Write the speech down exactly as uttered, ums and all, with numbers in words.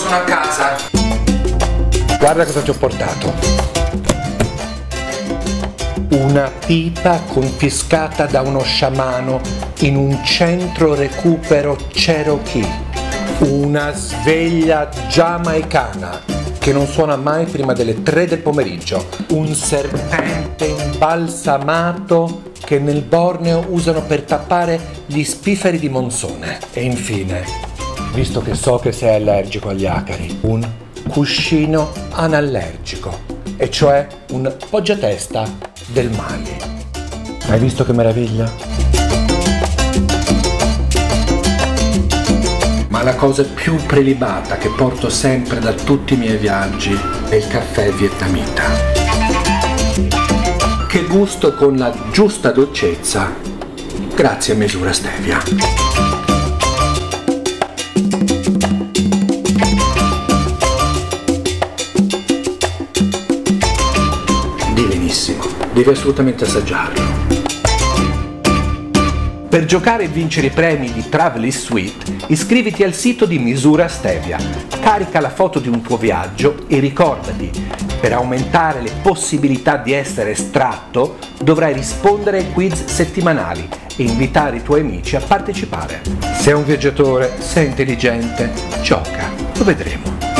sono a casa. Guarda cosa ti ho portato. Una pipa confiscata da uno sciamano in un centro recupero Cherokee. Una sveglia giamaicana che non suona mai prima delle tre del pomeriggio. Un serpente imbalsamato che nel Borneo usano per tappare gli spifferi di monsone. E infine, visto che so che sei allergico agli acari, un cuscino anallergico, e cioè un poggiatesta del Mali. Hai visto che meraviglia? Ma la cosa più prelibata che porto sempre da tutti i miei viaggi è il caffè vietnamita, che gusto con la giusta dolcezza grazie a Misura Stevia. Divinissimo, devi assolutamente assaggiarlo. Per giocare e vincere i premi di Travel is Sweet, iscriviti al sito di Misura Stevia, carica la foto di un tuo viaggio e ricordati, per aumentare le possibilità di essere estratto, dovrai rispondere ai quiz settimanali e invitare i tuoi amici a partecipare. Sei un viaggiatore, sei intelligente, gioca, lo vedremo.